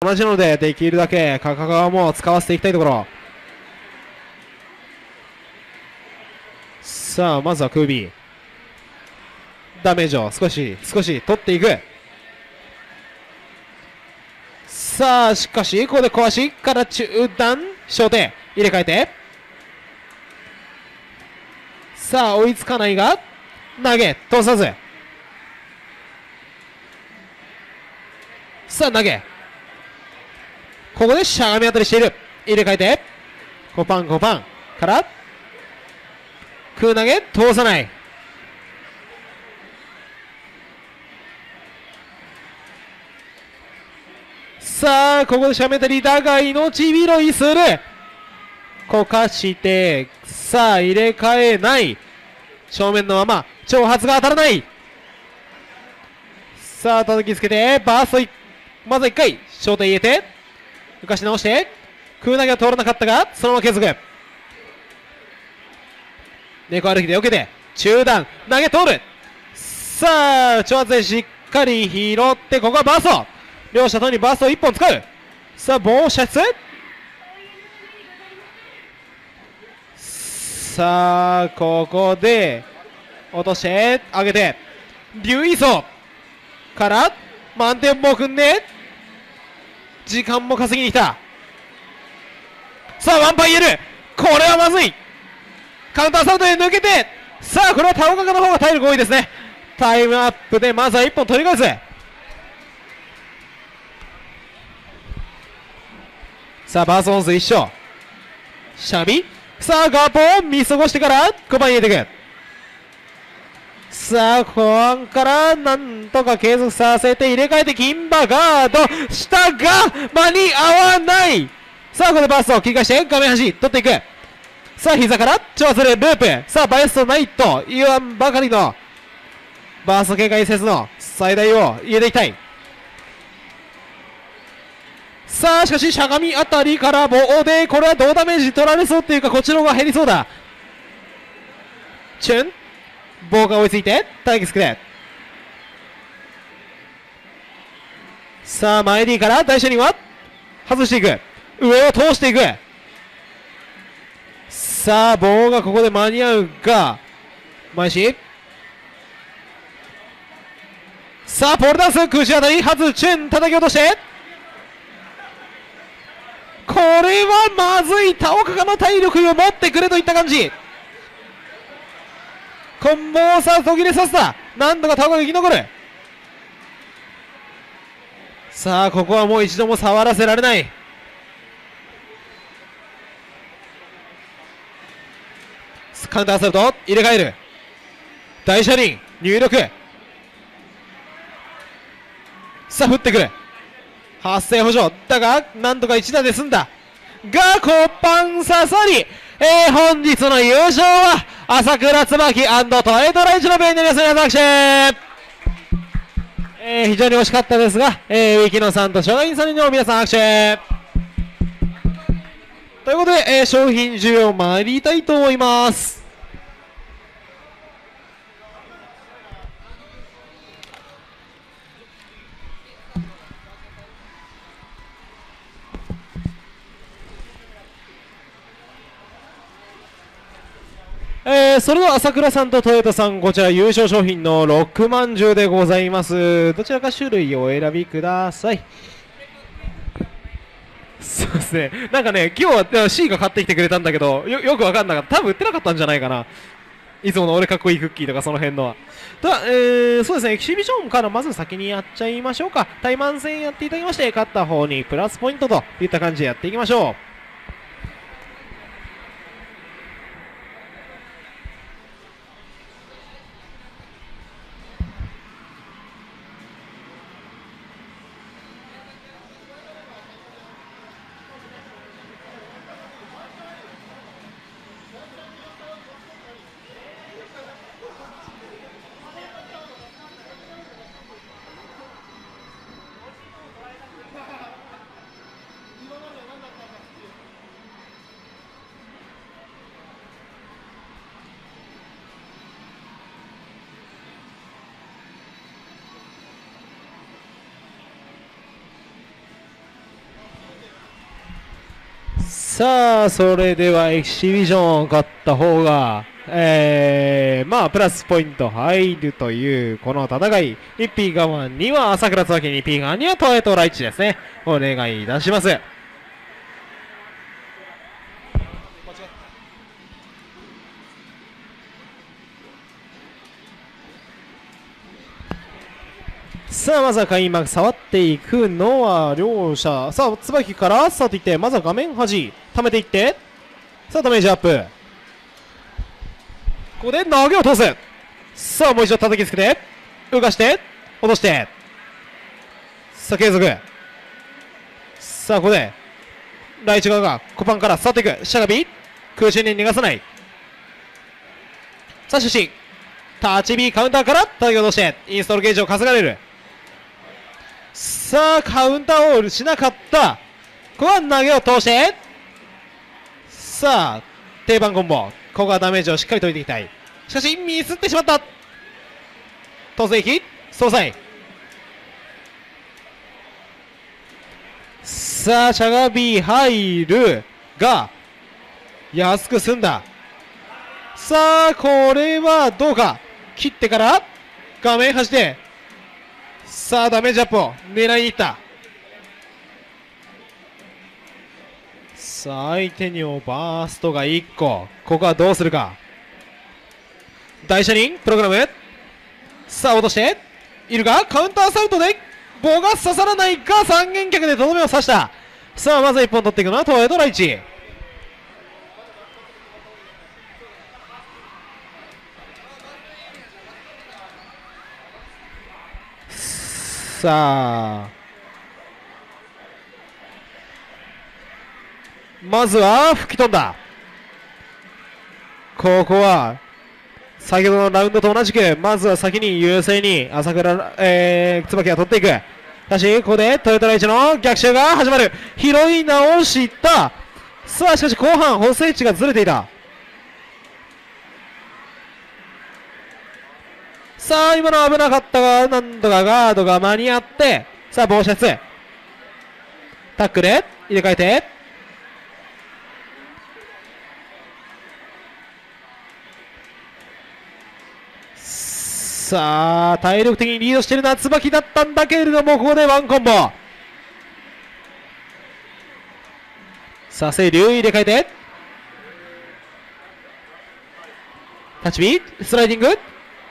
同じなので、できるだけカカ側も使わせていきたいところ。さあ、まずはクービー。ダメージを少し取っていく。さあ、しかし、ここで壊しから中段、小手、入れ替えて。さあ、追いつかないが、投げ、通さず。さあ、投げ。ここでしゃがみ当たりしている。入れ替えて。コパンから、空投げ、通さない。さあ、ここでしゃがみ当たりだが、命拾いする。こかして、さあ、入れ替えない。正面のまま、挑発が当たらない。さあ、叩きつけて、バースト、まずは1回、焦点入れて、浮かし直して、空投げは通らなかったが、そのまま継続。猫歩きで避けて、中段、投げ通る。さあ、挑発でしっかり拾って、ここはバースト。両者ともにバーストを1本使う。さあ、棒射出。さあ、ここで、落として、上げて、竜イソから、満点棒組んで、時間も稼ぎに来た。さあ、ワンパン入れる。これはまずい。カウンターサウトで抜けて、さあ、これはタオカカの方が体力多いですね。タイムアップで、まずは1本取り返す。さあ、バースオンス一緒。シャビ。さあ、ガポを見過ごしてから、5番入れていく。さあ、後半からなんとか継続させて入れ替えて金馬ガードしたが間に合わない。さあ、ここでバーストを切り返して画面端取っていく。さあ、膝から超するループ。さあ、バイストナイト言わんばかりのバースト警戒説の最大を入れていきたい。さあ、しかししゃがみあたりから棒でこれはどうダメージ取られそうっていうか、こっちの方が減りそうだ。チュン棒が追いついて待機つくれ。さあ、前 D から大車輪は外していく。上を通していく。さあ、棒がここで間に合うが、前し。さあ、ポールダンス、空中あたり、はず、チュン、叩き落として。これはまずい。タオカカの体力を持ってくれといった感じ。コンボをさ、途切れさせた。なんとかタオカカ生き残る。さあ、ここはもう一度も触らせられない。カウンターすると入れ替える。大車輪入力。さあ、降ってくる。発生補助だがなんとか1打で済んだが、コッパン刺さり、本日の優勝は朝倉椿トレードライチのペンになります。皆さん拍手。非常に惜しかったですが、ウィキノさんと松陰さんの皆さん拍手ということで、商品需要参りたいと思います。それでは朝倉さんとトヨタさん、こちら優勝商品の6万10でございます。どちらか種類をお選びください。そうですね、なんかね、今日は C が買ってきてくれたんだけど、よく分かんなかった。多分売ってなかったんじゃないかな。いつもの俺かっこいいクッキーとかその辺のは。そうですね、エキシビションからまず先にやっちゃいましょうか。対マン戦やっていただきまして、勝った方にプラスポイントといった感じでやっていきましょう。 さあ、それではエキシビジョンを勝った方が、プラスポイント入るというこの戦い、1ピーガンには朝倉椿、2ピーガンにはトエトライチですね。お願いいたします。さあ、まずは開幕触っていくのは両者。さあ、椿からスタートいって、まずは画面端、溜めていって、さあ、ダメージアップ。ここで投げを通す。さあ、もう一度叩きつけて、動かして、落として。さあ、継続。さあ、ここで、ライチ側がコパンから去っていく。しゃがみ、空中に逃がさない。さあ、出身。タッチビーカウンターから叩き落として、インストールゲージを稼がれる。さあ、カウンターをしなかった。ここは投げを通して、さあ、定番コンボ。ここはダメージをしっかりといていきたい。しかし、ミスってしまった。突撃、総裁。さあ、しゃがみ入るが、安く済んだ。さあ、これはどうか。切ってから、画面端で、さあ、ダメージアップを狙いにいった。さあ、相手にもバーストが1個。ここはどうするか。大車輪、プログラム。さあ、落として。いるが、カウンターサウトで、棒が刺さらないが、三元脚でとどめを刺した。さあ、まず1本取っていくのはトエドライチ。さあ、まずは吹き飛んだ。ここは先ほどのラウンドと同じく、まずは先に優勢に朝倉、椿が取っていく。しかしここでトヨタライチの逆襲が始まる。拾い直した。さあ、しかし後半補正値がずれていた。さあ、今の危なかったが、なんとかガードが間に合って、さあ、防止圧。タックル、入れ替えて。さあ、体力的にリードしているのは椿だったんだけれども、ここでワンコンボ。さあ、清流、入れ替えて。タッチビー、スライディング。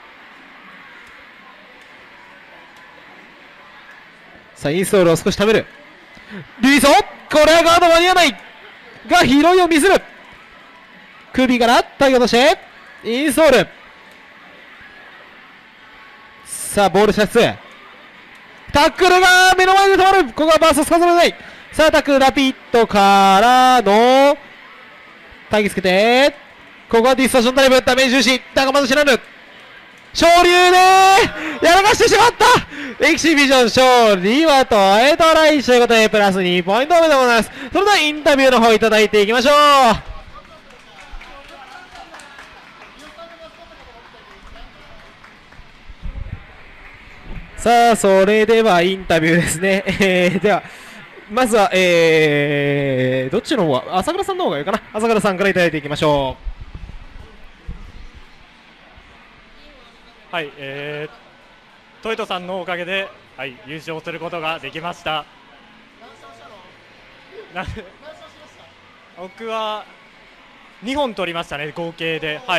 さあ、インストールを少し貯める。ルイソ、これはガード間に合わないが、拾いを見せる。首からターゲットして、インストール。さあ、ボール射出。タックルが目の前で止まる。ここはバーストさせられない。さあ、タックルラピッドからの、タギつけて、ここはディストーションタイム、ダメージ重視。だがまず知らぬ。昇竜でやらかしてしまった。エキシビジョン勝利はトエトライチということで、プラス2ポイント目でございます。それではインタビューの方いただいていきましょう。さあ、それではインタビューですね。では、まずは、どっちの方が、朝倉さんの方がいいかな。朝倉さんからいただいていきましょう。 はい、トイトさんのおかげで、はい、優勝することができました。僕は2本取りましたね、合計で。はい。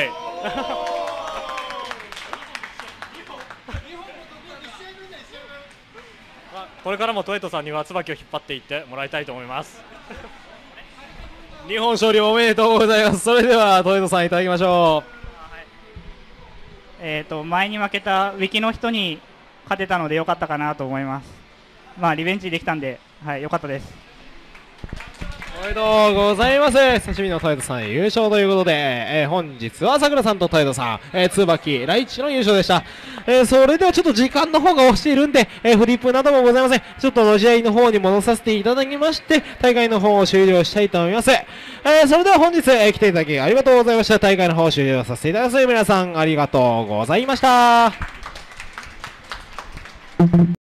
これからもトイトさんには椿を引っ張っていってもらいたいと思います。 日本勝利おめでとうございます。それではトイトさんいただきましょう。 前に負けたウィキの人に勝てたので良かったかなと思います。まあリベンジできたんで、はい、良かったです。 おめでとうございます。久しぶりのトヨタさん優勝ということで、本日はさくらさんとトヨタさん、椿ライチの優勝でした。それではちょっと時間の方が押しているんで、フリップなどもございません。ちょっとの試合の方に戻させていただきまして、大会の方を終了したいと思います。それでは本日、来ていただきありがとうございました。大会の方を終了させていただきます。皆さんありがとうございました。